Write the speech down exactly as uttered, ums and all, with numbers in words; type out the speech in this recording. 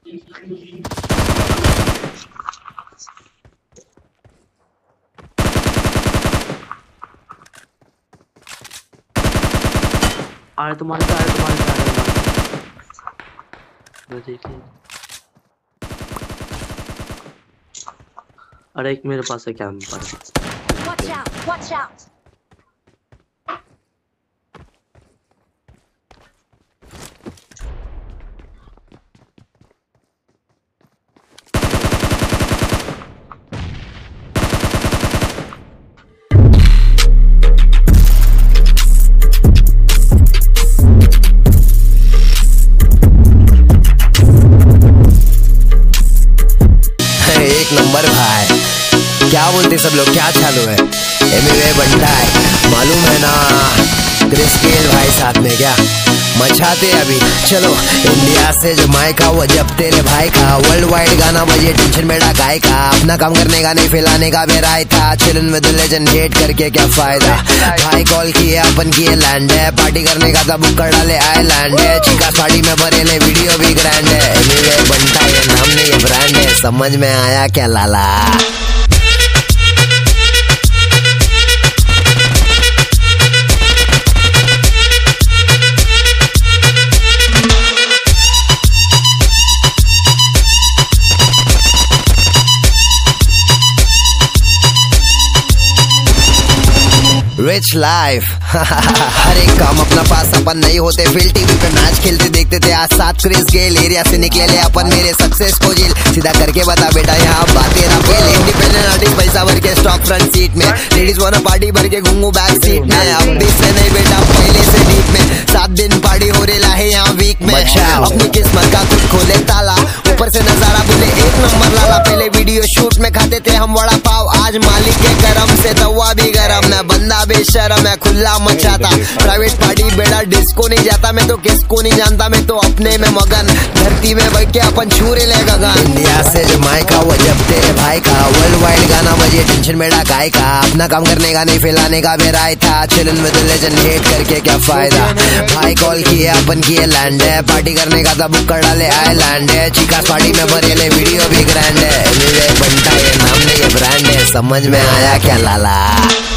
अरे तुम्हारे सारे तुम्हारे सारे देखिए। अरे एक मेरे पास है camper. Watch out! Watch out! एक नंबर भाई, क्या बोलते सब लोग, क्या चालू है? एमवे बनता है, मालूम है ना? क्रिस्केल भाई साथ में क्या मचाते अभी। चलो इंडिया से जमाइका वो जब तेरे भाई का वर्ल्ड वाइड गाना बजे टेंशन बेड़ा गाय का। अपना काम करने का नहीं फैलाने का बेराय था। चिलन विद लेजेंड हेट करके क्या फायदा। भाई कॉल किए अपन किए लैंड है, पार्टी करने का था बुक कर डाले आइलैंड है। चिका पार्टी में भरे ले वीडियो भी ग्रैंड है। एनीवे बनता है नाम नहीं ये ब्रांड है, समझ में आया क्या लाला? रिच लाइफ हर एक काम अपना पास, अपन नहीं होते फील्ड टीवी पे मैच खेलते देखते थे। आज सात क्रिस गेल एरिया से निकले ले अपन मेरे सक्सेस को झील। सीधा करके बता बेटा यहाँ बातें ना फेल। इंडिपेंडेंट आर्टिस्ट पैसा भर के स्टॉक फ्रंट सीट में, लेडीज वाला पार्टी भर के घूमू बैक सीट में। अब भी से नहीं बेटा पहले से डीप में, सात दिन पार्टी हो रहा है यहाँ वीक में। अपनी किस्मत का खुद खोले ताला, ऊपर से नजारा बोले एक नंबर लाला। पहले वीडियो शूट में खाते थे हम वड़ा पाव, आज मालिक के करम से तवा भी गरम। मैं बंदा बेशरम है खुला मचाता, प्राइवेट पार्टी बेड़ा डिस्को नहीं जाता। मैं तो किसको नहीं जानता, मैं तो अपने में मगन। धरती में बैठ के अपन छूरे ले गगन। इंडिया से जमाइका वो जब तेरे भाई का वर्ल्ड वाइड गाना बजे टेंशन बेड़ा गाय का। अपना काम करने का नहीं फैलाने का बेराय था। चिलन विद लेजेंड हेट करके क्या फायदा। भाई कॉल किए अपन किए लैंड है, पार्टी करने का था बुक कर डाले आइलैंड है। चिका पार्टी में भरे ले वीडियो भी ग्रैंड है। एनीवे बनता है नाम नहीं ये ब्रांड है, समझ में आया क्या लाला?